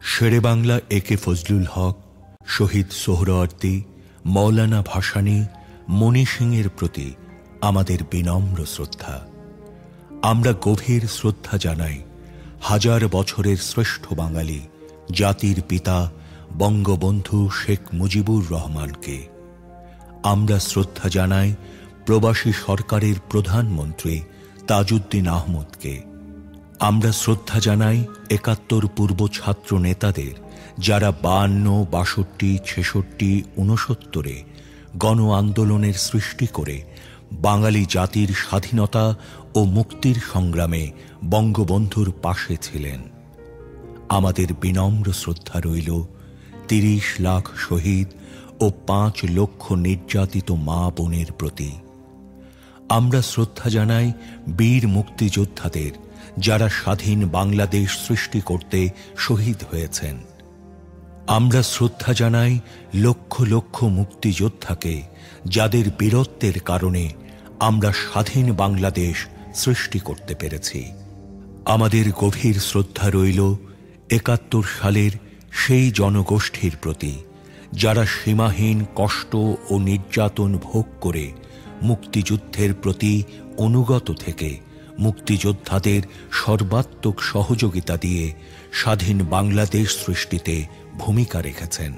শেরে বাংলা একে ফজলুল হক, শহীদ সোহরাওয়ার্দী, মৌলানা ভাসানী, মণি সিংয়ের প্রতি আমাদের বিনম্র শ্রদ্ধা। আমরা গভীর শ্রদ্ধা জানাই হাজার বছরের শ্রেষ্ঠ বাঙালি জাতির পিতা বঙ্গবন্ধু শেখ মুজিবুর রহমানকে। আমরা শ্রদ্ধা জানাই প্রবাসী সরকারের প্রধানমন্ত্রী তাজউদ্দিন আহমদকে। আমরা শ্রদ্ধা জানাই ৭১ পূর্ব ছাত্র নেতাদের, যারা ৫২, ৬২, ৬৬, ৬৯-এ গণ আন্দোলনের সৃষ্টি করে বাঙালি জাতির স্বাধীনতা ও মুক্তির সংগ্রামে বঙ্গবন্ধুর পাশে ছিলেন। আমাদের বিনম্র শ্রদ্ধা রইল ৩০ লাখ শহীদ ও ৫ লক্ষ নির্যাতিত মা বোনের প্রতি। আমরা শ্রদ্ধা জানাই বীর মুক্তিযোদ্ধাদের, যারা স্বাধীন বাংলাদেশ সৃষ্টি করতে শহীদ হয়েছেন। আমরা শ্রদ্ধা জানাই লক্ষ লক্ষ মুক্তিযোদ্ধাকে, যাদের বীরত্বের কারণে আমরা স্বাধীন বাংলাদেশ সৃষ্টি করতে পেরেছি। আমাদের গভীর শ্রদ্ধা রইল ৭১ সালের সেই জনগোষ্ঠীর প্রতি, যারা সীমাহীন কষ্ট ও নির্যাতন ভোগ করে মুক্তিযুদ্ধের প্রতি অনুগত থেকে মুক্তিযোদ্ধাদের সর্বাত্মক সহযোগিতা দিয়ে স্বাধীন বাংলাদেশ সৃষ্টিতে ভূমিকা রেখেছেন।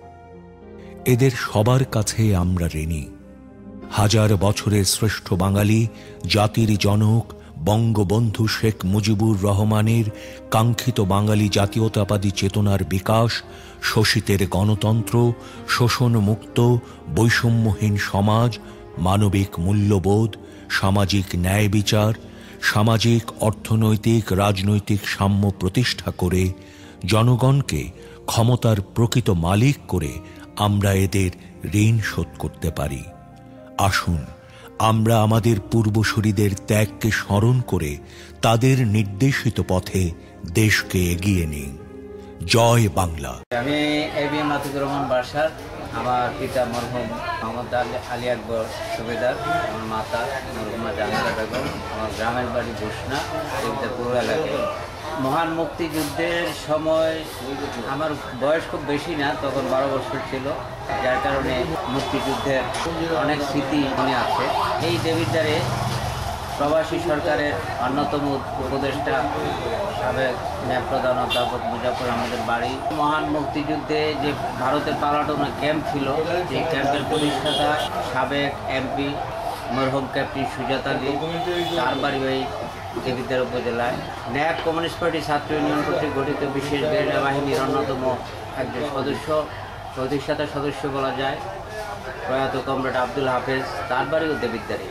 এদের সবার কাছে আমরা ঋণী। হাজার বছরের শ্রেষ্ঠ বাঙালি জাতির জনক বঙ্গবন্ধু শেখ মুজিবুর রহমানের কাঙ্ক্ষিত বাঙালি জাতীয়তাবাদী চেতনার বিকাশ, শোষিতের গণতন্ত্র, শোষণমুক্ত বৈষম্যহীন সমাজ, মানবিক মূল্যবোধ, সামাজিক ন্যায় বিচার, সামাজিক অর্থনৈতিক রাজনৈতিক সাম্য প্রতিষ্ঠা করে জনগণকে ক্ষমতার প্রকৃত মালিক করে আমরা এদের ঋণ শোধ করতে পারি। আসুন আমরা আমাদের পূর্বসূরীদের ত্যাগকে স্মরণ করে তাদের নির্দেশিত পথে দেশকে এগিয়ে নিই। জয় বাংলা। আমি এবিএম মাতিকুর রহমান বাসার। আমার পিতা মরহুম মোহাম্মদ আলী আকবর সুবেদার, আমার মাতা মরহুমা জাহানারা বেগম, আমার গ্রামের বাড়ি ঘোষণা দেবদাপুর এলাকায়। মহান মুক্তিযুদ্ধের সময় আমার বয়স খুব বেশি না, তখন 12 বছর ছিল, যার কারণে মুক্তিযুদ্ধের অনেক স্মৃতি মনে আছে। এই দেবিদ্বারে প্রবাসী সরকারের অন্যতম উপদেষ্টা সাবেক ন্যাপ প্রধান অধ্যাপক মুজাফর আহমদের বাড়ি। মহান মুক্তিযুদ্ধে যে ভারতের পালাটোনা ক্যাম্প ছিল, সেই ক্যাম্পের প্রতিষ্ঠাতা সাবেক এমপি মরহুম ক্যাপ্টেন সুজাত আলী, তার বাড়ি ওই দেবিদ্বার উপজেলায়। ন্যাপ কমিউনিস্ট পার্টি ছাত্র ইউনিয়ন কর্তৃক গঠিত বিশেষ গেরিলা বাহিনীর অন্যতম একজন সদস্য, প্রতিষ্ঠাতা সদস্য বলা যায়, প্রয়াত কমরেড আব্দুল হাফেজ, তার বাড়িও দেবিদ্বারে।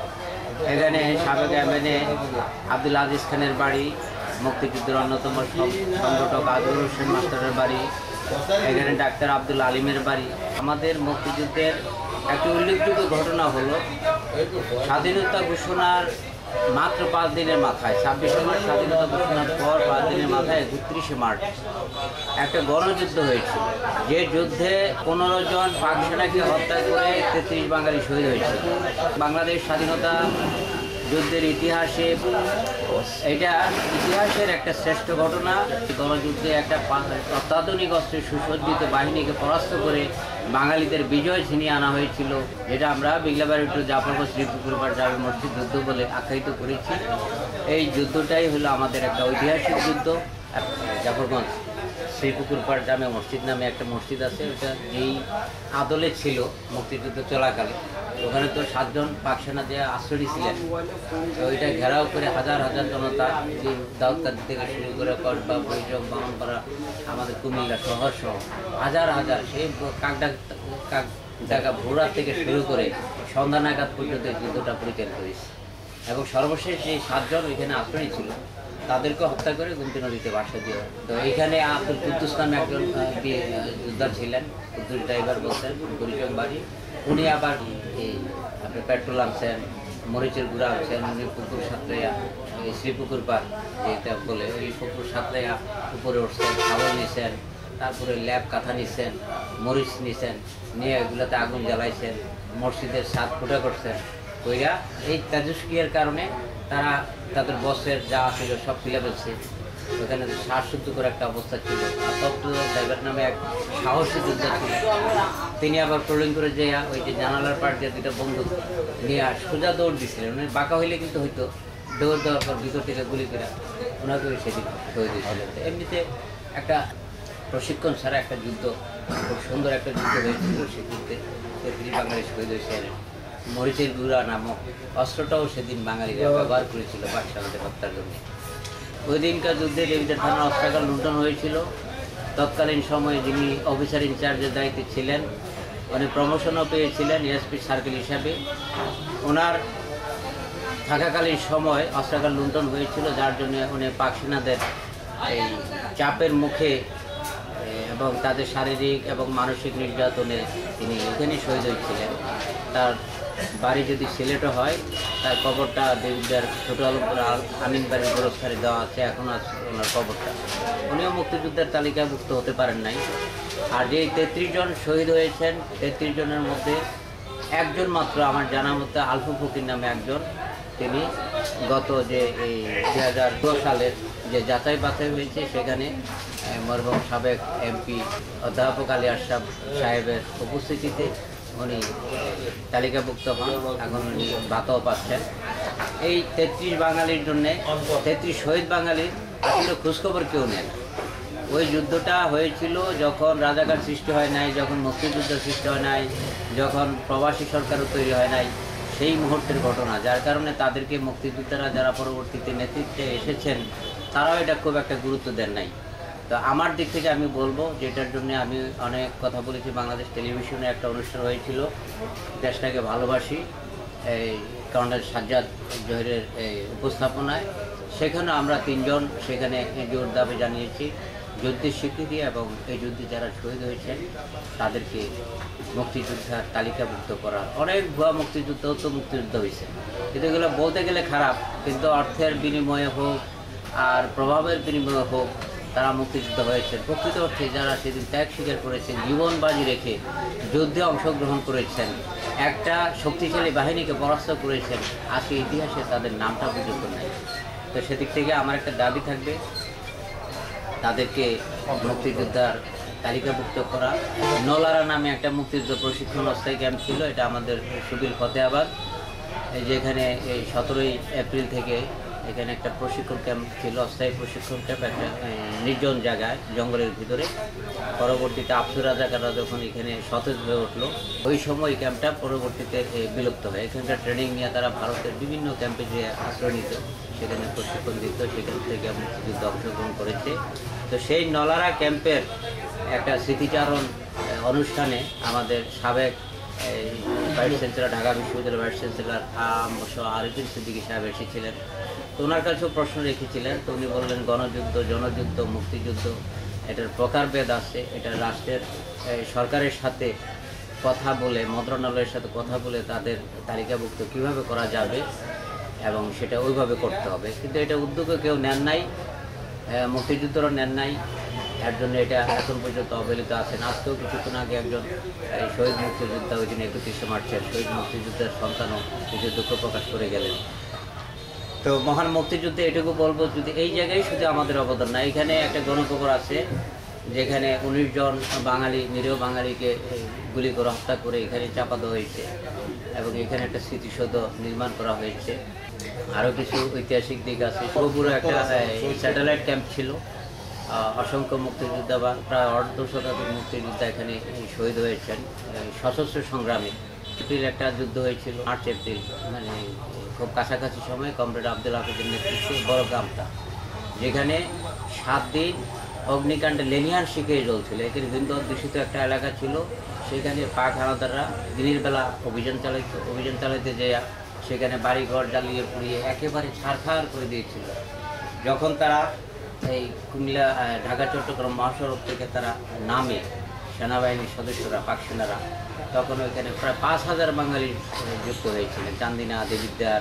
এখানে সাবেক এমএনএ আব্দুল আজিজ খানের বাড়ি, মুক্তিযুদ্ধের অন্যতম সংগঠক আজমল হোসেন মাস্টারের বাড়ি, এখানে ডাক্তার আব্দুল আলিমের বাড়ি। আমাদের মুক্তিযুদ্ধের একটি উল্লেখযোগ্য ঘটনা হলো স্বাধীনতা ঘোষণার মাত্র 5 দিনের মাথায়, 26শে মার্চ স্বাধীনতা ঘোষণার পর 5 দিনের মাথায় 31শে মার্চ একটা গণযুদ্ধ হয়েছিল, যে যুদ্ধে 15 জন পাক সেনাকে হত্যা করে 33 বাঙালি শহীদ হয়েছিল। বাংলাদেশ স্বাধীনতা যুদ্ধের ইতিহাসে এটা ইতিহাসের একটা শ্রেষ্ঠ ঘটনা। গণযুদ্ধে একটা অত্যাধুনিক অস্ত্রে সুসজ্জিত বাহিনীকে পরাস্ত করে বাঙালিদের বিজয় ছিনিয়ে আনা হয়েছিল, যেটা আমরা বিগলাবাড়ি টু জাফরগঞ্জ শ্রীপুকুরপাড় জামে মসজিদ যুদ্ধ বলে আখ্যায়িত করেছি। এই যুদ্ধটাই হলো আমাদের একটা ঐতিহাসিক যুদ্ধ। জাফরগঞ্জ শ্রীপুকুরপাড় জামে মসজিদ নামে একটা মসজিদ আছে, ওটা যেই আদলে ছিল মুক্তিযুদ্ধ চলাকালে। ওখানে তো 7 জন পাক সেনা যে আশ্রয় ছিলেন, ওইটা ঘেরাও করে হাজার হাজার জনতা, যে দাউদকান্দি থেকে শুরু করে কসবা, বৈঠক, বামনপাড়া, আমাদের কুমিল্লা শহর সহ হাজার হাজার, সেই কাকডাকা ভোররাত থেকে শুরু করে সন্ধ্যা নাগাদ পর্যন্ত যুদ্ধটা পরিচালিত হয়েছে। এবং সর্বশেষ যে 7 জন ওইখানে আশ্রয় ছিল, তাদেরকে হত্যা করে গুমতি নদীতে বাসা দিয়ে। তো এইখানে আব্দুল কুদ্দুস নামে একজন যোদ্ধা ছিলেন, কুদ্দুস ড্রাইভার বলছেন, পরিচয় বাড়ি। উনি আবার আপনি পেট্রোল আনছেন, মরিচের গুঁড়া আনছেন, উনি পুকুর সাঁতরাইয়া শ্রীপুকুর পাড় যেটা বলে, ওই পুকুর সাঁতরাইয়া উপরে উঠছেন, খাবার নিছেন, তারপরে ল্যাব কাঁথা নিছেন, মরিচ নিছেন, নিয়ে এগুলোতে আগুন জ্বালাইছেন, মসজিদের ছাদ ফুটা করছেন। ওইরা এই তেজস্ক্রিয়ার কারণে তারা তাদের বসের যা ছিল সব ফেলে ফেলছে। ওখানে শ্বাসযুদ্ধকর একটা অবস্থা ছিল। আসাদুল্লাহ সাহেবের নামে এক সাহসী যোদ্ধা ছিল, তিনি আবার ট্রোলিং করে যে ওই যে জানালার পাড় দিয়ে দুটো বন্দুক নিয়ে সোজা দৌড় দিচ্ছিলেন। উনি বাঁকা হইলে কিন্তু হয়তো দৌড় দেওয়ার পর ভিতর থেকে গুলি করে ওনাকে সেদিন শহীদ হয়েছিলেন। এমনিতে একটা প্রশিক্ষণ ছাড়া একটা যুদ্ধ, খুব সুন্দর একটা যুদ্ধ হয়েছিল। সেই যুদ্ধে 33 বাঙালি শহীদ হয়েছিলেন। মরিচের গুঁড়া নামক অস্ত্রটাও সেদিন বাঙালিরা ব্যবহার করেছিল বাদশাহদের হত্যার জন্য। ওই দিনকার যুদ্ধে দেবীদের থানার অস্ত্রাগার লুণ্ঠন হয়েছিল। তৎকালীন সময়ে যিনি অফিসার ইনচার্জের দায়িত্বে ছিলেন, উনি প্রমোশনও পেয়েছিলেন এসপি সার্কেল হিসাবে। ওনার থাকাকালীন সময় অস্ত্রাগার লুণ্ঠন হয়েছিল, যার জন্য উনি পাক সেনাদের এই চাপের মুখে এবং তাদের শারীরিক এবং মানসিক নির্যাতনে তিনি এখানেই শহীদ হয়েছিলেন। তার বাড়ি যদি সিলেটও হয়, তার কবরটা দেবীদার ছোট আলমপুর আমিন বাড়ির গোরস্থানে দেওয়া আছে, এখন আছে ওনার কবরটা। উনিও মুক্তিযুদ্ধের তালিকাভুক্ত হতে পারেন নাই। আর যে 33 জন শহীদ হয়েছেন, 33 জনের মধ্যে একজন মাত্র আমার জানা মতে আলফু ফকির নামে একজন, তিনি গত যে এই 2002 সালের যে যাচাই বাছাই হয়েছে সেখানে মরহুম সাবেক এমপি অধ্যাপক আলী আশরাফ সাহেবের উপস্থিতিতে উনি তালিকাভুক্ত হন। এখন উনি ভাতাও পাচ্ছেন। এই 33 বাঙালির জন্যে, 33 শহীদ বাঙালির আসলে খোঁজখবর কেউ নেন। ওই যুদ্ধটা হয়েছিল যখন রাজাকার সৃষ্টি হয় নাই, যখন মুক্তিযুদ্ধ সৃষ্টি হয় নাই, যখন প্রবাসী সরকারও তৈরি হয় নাই, সেই মুহূর্তের ঘটনা। যার কারণে তাদেরকে মুক্তিযোদ্ধারা যারা পরবর্তীতে নেতৃত্বে এসেছেন তারাও এটা খুব একটা গুরুত্ব দেন নাই। তো আমার দিক থেকে আমি বলবো, যেটার জন্য আমি অনেক কথা বলেছি, বাংলাদেশ টেলিভিশনে একটা অনুষ্ঠান হয়েছিল দেশটাকে ভালোবাসি, এই কর্নেল সাজ্জাদ জহিরের উপস্থাপনায়। সেখানে আমরা 3 জন সেখানে জোর দাবি জানিয়েছি যুদ্ধের স্বীকৃতি এবং এই যুদ্ধে যারা শহীদ হয়েছেন তাদেরকে মুক্তিযোদ্ধার তালিকাভুক্ত করা। অনেক ভুয়া মুক্তিযুদ্ধ তো মুক্তিযুদ্ধ হয়েছে, কিন্তু এগুলো বলতে গেলে খারাপ, কিন্তু অর্থের বিনিময়ে হোক আর প্রভাবের বিনিময়ে হোক তারা মুক্তিযুদ্ধ হয়েছে। প্রকৃত অর্থে যারা সেদিন ত্যাগ স্বীকার করেছেন, জীবন বাজি রেখে যুদ্ধে অংশগ্রহণ করেছেন, একটা শক্তিশালী বাহিনীকে পরাস্ত করেছেন, আজকে ইতিহাসে তাদের নামটা পর্যন্ত নেই। তো সেদিক থেকে আমার একটা দাবি থাকবে তাদেরকে মুক্তিযোদ্ধার তালিকাভুক্ত করা। নলারা নামে একটা মুক্তিযুদ্ধ প্রশিক্ষণ অস্থায়ী ক্যাম্প ছিল, এটা আমাদের সুবিল ফতেহাবাদ, যেখানে এই 17 এপ্রিল থেকে এখানে একটা প্রশিক্ষণ ক্যাম্প ছিল, অস্থায়ী প্রশিক্ষণ ক্যাম্প, একটা নির্জন জায়গায় জঙ্গলের ভিতরে। পরবর্তীতে আফসুর রাজাকাররা যখন এখানে সতেজ হয়ে উঠলো, ওই সময় এই ক্যাম্পটা পরবর্তীতে বিলুপ্ত হয়। এখানকার ট্রেনিং নিয়ে তারা ভারতের বিভিন্ন ক্যাম্পে যে আশ্রয় নিত, সেখানে প্রশিক্ষণ দিত, সেখান থেকে মুক্তিযুদ্ধ অংশগ্রহণ করেছে। তো সেই নলারা ক্যাম্পের একটা স্মৃতিচারণ অনুষ্ঠানে আমাদের সাবেক ভাইস চ্যান্সেলর, ঢাকা বিশ্ববিদ্যালয়ের ভাইস চ্যান্সেলর আরিফিন সিদ্দিকী সাহেব এসেছিলেন। তো ওনার কাছেও প্রশ্ন রেখেছিলেন। তো উনি বললেন গণযুদ্ধ, জনযুদ্ধ, মুক্তিযুদ্ধ এটার প্রকারভেদ আছে। এটা রাষ্ট্রের সরকারের সাথে কথা বলে, মন্ত্রণালয়ের সাথে কথা বলে তাদের তালিকাভুক্ত কীভাবে করা যাবে এবং সেটা ওইভাবে করতে হবে। কিন্তু এটা উদ্যোগে কেউ নেন নাই, মুক্তিযুদ্ধরা নেন নাই। এর জন্য এটা এখন পর্যন্ত অবহেলিত আছেন। আজকেও কিছুক্ষণ আগে একজন শহীদ মুক্তিযোদ্ধা, ওই দিন 31শে মার্চের শহীদ মুক্তিযুদ্ধের সন্তানও কিছু দুঃখ প্রকাশ করে গেলেন। তো মহান মুক্তিযুদ্ধে এটুকু বলবো, যদি এই জায়গায় শুধু আমাদের অবদান না, এখানে একটা গণকবর আছে যেখানে 19 জন বাঙালি, নিরীহ বাঙালিকে গুলি করে হত্যা করে এখানে চাপা দেওয়া হয়েছে এবং এখানে একটা স্মৃতিসৌধ নির্মাণ করা হয়েছে। আরও কিছু ঐতিহাসিক দিক আছে। পুরো একটা স্যাটেলাইট ক্যাম্প ছিল, অসংখ্য মুক্তিযোদ্ধা বা প্রায় 1.5 শতাধিক মুক্তিযোদ্ধা এখানে শহীদ হয়েছেন সশস্ত্র সংগ্রামে। এপ্রিল একটা যুদ্ধ হয়েছিল, মার্চ এপ্রিল, মানে খুব কাছাকাছি সময় কমরেড আব্দুল হাফিজের নেতৃত্বে বড় গ্রামটা, যেখানে 7 দিন অগ্নিকাণ্ডে লেনিয়ান শিখে জ্বলছিল। এখানে হিন্দু অধ্যুষিত একটা এলাকা ছিল, সেখানে পাক হানাদাররা দিনের বেলা অভিযান চালাইতে যেয়ে সেখানে বাড়িঘর জ্বালিয়ে পুড়িয়ে একেবারে ছারখার করে দিয়েছিল। যখন তারা এই কুমিল্লা ঢাকা চট্টগ্রাম মহাসড়ক থেকে তারা নামে, সেনাবাহিনীর সদস্যরা, পাক সেনারা, তখন ওইখানে প্রায় 5000 বাঙালি যুক্ত হয়েছিলেন। চান্দিনা, দেবিদ্বার,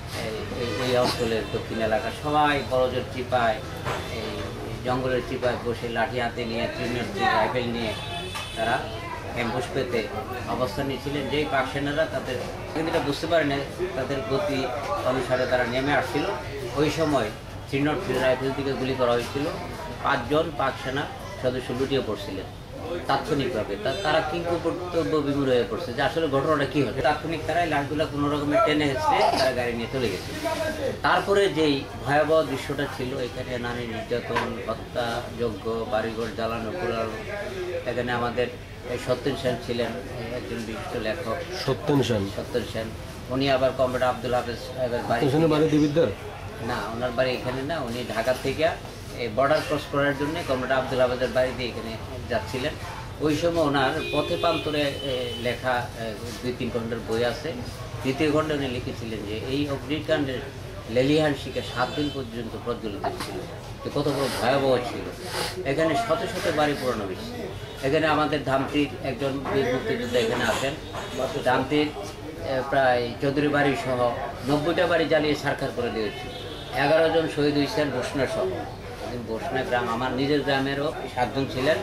এই অঞ্চলের দক্ষিণ এলাকা সবাই বড়জোর চিপায়, এই জঙ্গলের চিপায় বসে লাঠি হাতে নিয়ে, রাইফেল নিয়ে তারা অ্যাম্বুশ পেতে অবস্থান নিয়েছিলেন। যেই পাক সেনারা তাদের কিন্তু এটা বুঝতে পারে না, তাদের গতি অনুসারে তারা নেমে আসছিল। ওই সময় 303 রাইফেল থেকে গুলি করা হয়েছিল। 5 জন পাক সেনা সদস্য লুটিয়ে পড়ছিলেন তাৎক্ষণিকভাবে। তারা কিন্তু কর্তব্য বিমূঢ় হয়ে পড়ছে যে আসলে ঘটনাটা কি হচ্ছে। তাৎক্ষণিক তারাই লাশগুলা কোনো রকমের টেনে হেসে তারা গাড়ি নিয়ে চলে গেছে। তারপরে যেই ভয়াবহ দৃশ্যটা ছিল, এখানে নারী নির্যাতন, হত্যাযজ্ঞ, বাড়িঘর জ্বালানো পোড়ানো। এখানে আমাদের সত্যেন সেন ছিলেন একজন বিশিষ্ট লেখক। সত্যেন সেন উনি আবার কমরেড আব্দুল হাফেজ সাহেবের বাড়ি না, ওনার বাড়ি এখানে না, উনি ঢাকা থেকে এই বর্ডার ক্রস করার জন্য কমরেড আব্দুল হাফেজের বাড়িতে এখানে যাচ্ছিলেন। ওই সময় ওনার পথে প্রান্তরে লেখা 2-3 খণ্ডের বই আছে। 2য় খণ্ডে উনি লিখেছিলেন যে এই অগ্নিকাণ্ডের লেলিহান শিখে 7 দিন পর্যন্ত প্রজ্বলিত ছিল, তো কত বড় ভয়াবহ ছিল। এখানে শত শত বাড়ি পুরানো হয়েছে। এখানে আমাদের ধামতির একজন বীর মুক্তিযোদ্ধা এখানে আছেন। ধামতির প্রায় চৌধুরী বাড়ি সহ 90টা বাড়ি জ্বালিয়ে সারখার করে দিয়েছে। 11 জন শহীদ হয়েছেন বসনা সহ। বসনা গ্রাম আমার নিজের গ্রামেরও 7 জন ছিলেন,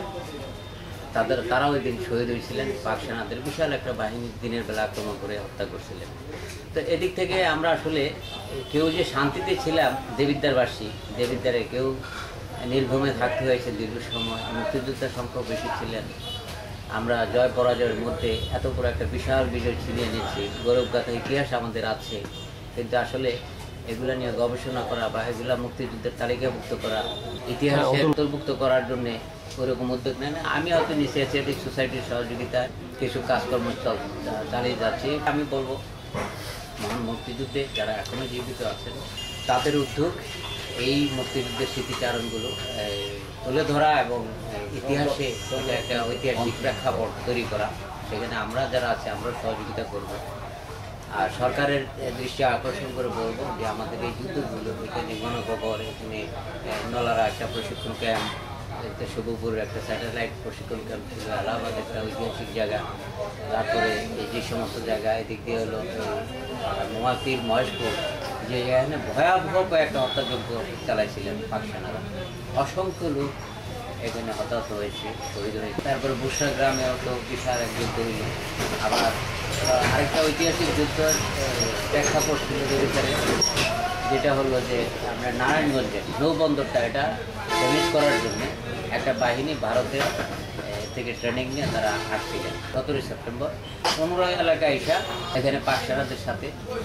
তারাও ওই দিন শহীদ হয়েছিলেন। পাক সেনাদের বিশাল একটা বাহিনী দিনের বেলা আক্রমণ করে হত্যা করছিলেন। তো এদিক থেকে আমরা আসলে কেউ যে শান্তিতে ছিলাম দেবিদ্বারবাসী, দেবিদ্বারে কেউ নির্ঘুমে থাকতে হয়েছে দীর্ঘ সময়। মুক্তিযোদ্ধার সংখ্যা বেশি ছিলেন। আমরা জয় পরাজয়ের মধ্যে এত বড় একটা বিশাল বিজয় ছিনিয়ে নিচ্ছি, গৌরবগাথা ইতিহাস আমাদের আছে। কিন্তু আসলে এগুলা নিয়ে গবেষণা করা বা এগুলা মুক্তিযুদ্ধের তালিকাভুক্ত করা, ইতিহাসে অন্তর্ভুক্ত করার জন্য ওইরকম উদ্যোগ নেয় না। আমি হয়তো নিচে এশিয়াটিক সোসাইটির সহযোগিতায় কিছু কাজকর্ম চালিয়ে যাচ্ছি। আমি বলবো মহান মুক্তিযুদ্ধে যারা এখনো জীবিত আছেন তাদের উদ্যোগ এই মুক্তিযুদ্ধের স্মৃতিচারণগুলো তুলে ধরা এবং ইতিহাসে একটা ঐতিহাসিক প্রেক্ষাপট তৈরি করা। সেখানে আমরা যারা আছে আমরা সহযোগিতা করব। আর সরকারের দৃষ্টি আকর্ষণ করে বলবো যে আমাদের এই যুদ্ধগুলো, এখানে গণকবর, এখানে নলারা একটা প্রশিক্ষণ ক্যাম্প, শুভপুরের একটা স্যাটেলাইট প্রশিক্ষণ ক্যাম্প ছিল, এলাহাবাদ একটা ঐতিহাসিক জায়গা, তারপরে এই যে সমস্ত জায়গা এদিক দিয়ে হলো নোয়াখালীর মহেশপুর, যে এখানে ভয়াবহ কয়েকটা হত্যাযজ্ঞ চালাইছিলেন পাক সেনারা। অসংখ্য লোক এখানে হতাহত হয়েছে, শহীদ হয়েছে। তারপরে বুসরা গ্রামেও তো বিশাল এক যুদ্ধ হইল। আবার আরেকটা ঐতিহাসিক যুদ্ধের প্রেক্ষাপট ছিল ভিতরে, যেটা হলো যে আমরা নারায়ণগঞ্জে নৌবন্দরটা এটা ড্যামেজ করার জন্য একটা বাহিনী ভারতের থেকে ট্রেনিং নিয়ে তারা আসছিলেন 17 সেপ্টেম্বর। 15 এলাকায় এসা এখানে পাক সেনাদের সাথে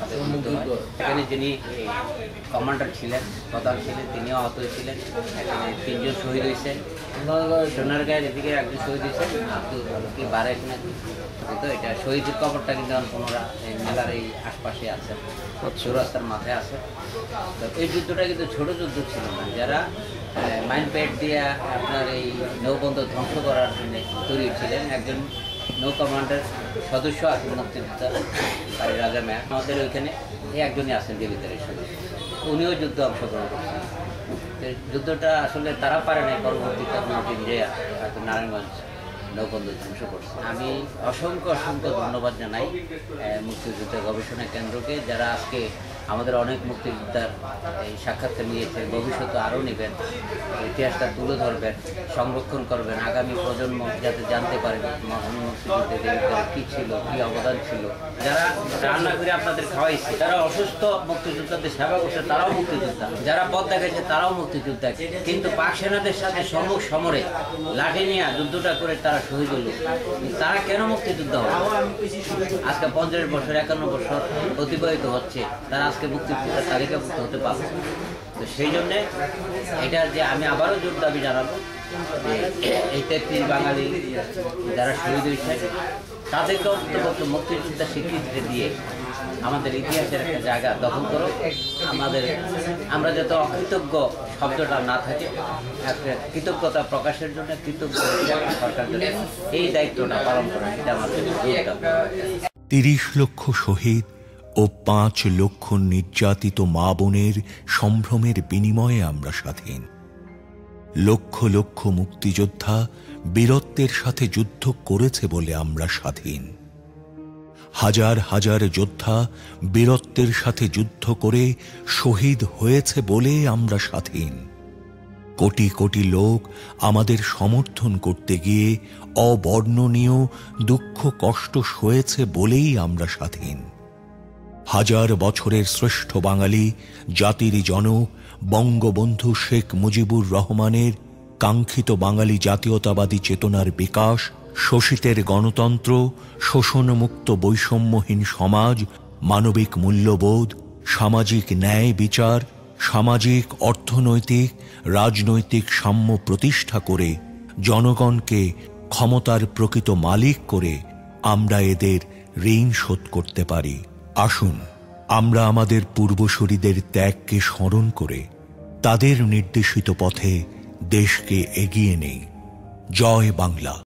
এখানে যিনি কমান্ডার ছিলেন, প্রধান ছিলেন, তিনিও আহত হয়েছিলেন। এখানে 3 জন শহীদ হয়েছেন। সোনারগাঁয়ের এদিকে একজন শহীদ হয়েছেন, আব্দুল কি বারেক নাকি। তো এটা শহীদের কবরটা কিন্তু পুনরা মেলার এই আশপাশে আছে, চৌরাস্তার মাথায় আছে। তো এই যুদ্ধটা কিন্তু ছোট যুদ্ধ ছিল না। যারা মাইন প্যাড দিয়ে আপনার এই নৌবন্দর ধ্বংস করার জন্য তৈরি ছিলেন, একজন নৌ কমান্ডার সদস্য আছেন মুক্তিযোদ্ধা বাড়ি রাজা ম্যাম, আমাদের ওইখানে একজনই আছেন দেবিদ্বারের সদস্য, উনিও যুদ্ধ অংশগ্রহণ করছেন। যুদ্ধটা আসলে তারা পারে নাই, পরবর্তীতে দিন যে হয়তো নারায়ণগঞ্জ নৌবন্দর ধ্বংস করছে। আমি অসংখ্য ধন্যবাদ জানাই মুক্তিযুদ্ধ গবেষণা কেন্দ্রকে, যারা আজকে আমাদের অনেক মুক্তিযোদ্ধার এই সাক্ষাৎকার নিয়েছে, ভবিষ্যতে আরও নেবেন, ইতিহাসটা তুলে ধরবেন, সংরক্ষণ করবেন, আগামী প্রজন্ম যাতে জানতে পারে মহান মুক্তিযুদ্ধে দেবিদ্বারের কী ছিল, কী অবদান ছিল। যারা রান্না করে আপনাদের খাওয়াইছে, যারা অসুস্থ মুক্তিযোদ্ধাদের সেবা করছে তারাও মুক্তিযোদ্ধা, যারা পথ দেখাইছে তারাও মুক্তিযোদ্ধা। কিন্তু পাক সেনাদের সাথে সম্মুখ সমরে লাঠি নিয়ে যুদ্ধটা করে তারা শহীদ হল। তারা কেন মুক্তিযোদ্ধা হবে? আজকে 50 বছর 51 বছর অতিবাহিত হচ্ছে, তারা আজকে মুক্তিযোদ্ধার তালিকাভুক্ত হতে পারবে। তো সেই জন্যে এটা যে আমি আবারও জোর দাবি জানাবো যে এই 33 বাঙালি যারা শহীদ হয়েছে তাদেরকে অন্তত মুক্তিযোদ্ধার স্বীকৃতি দিয়ে আমাদের ইতিহাসের একটা জায়গা দখল করো। আমরা যাতে অকৃতজ্ঞ শব্দটা না থাকে, একটা কৃতজ্ঞতা প্রকাশের জন্য কৃতজ্ঞ সরকার জন্য এই দায়িত্বটা পালন করা, এটা আমাদের 30 লক্ষ শহীদ ও 5 লক্ষ নির্যাতিত মা বোনের সম্ভ্রমের বিনিময়ে আমরা স্বাধীন। লক্ষ লক্ষ মুক্তিযোদ্ধা বীরত্বের সাথে যুদ্ধ করেছে বলে আমরা স্বাধীন। হাজার হাজার যোদ্ধা বীরত্বের সাথে যুদ্ধ করে শহীদ হয়েছে বলে আমরা স্বাধীন। কোটি কোটি লোক আমাদের সমর্থন করতে গিয়ে অবর্ণনীয় দুঃখ কষ্ট সয়েছে বলেই আমরা স্বাধীন। হাজার বছরের শ্রেষ্ঠ বাঙালি জাতির জনক বঙ্গবন্ধু শেখ মুজিবুর রহমানের কাঙ্ক্ষিত বাঙালি জাতীয়তাবাদী চেতনার বিকাশ, শোষিতের গণতন্ত্র, শোষণমুক্ত বৈষম্যহীন সমাজ, মানবিক মূল্যবোধ, সামাজিক ন্যায় বিচার, সামাজিক, অর্থনৈতিক, রাজনৈতিক সাম্য প্রতিষ্ঠা করে জনগণকে ক্ষমতার প্রকৃত মালিক করে আমরা এদের ঋণ শোধ করতে পারি। আসুন আমরা আমাদের পূর্বসূরীদের ত্যাগকে স্মরণ করে তাদের নির্দেশিত পথে দেশকে এগিয়ে নেই। জয় বাংলা।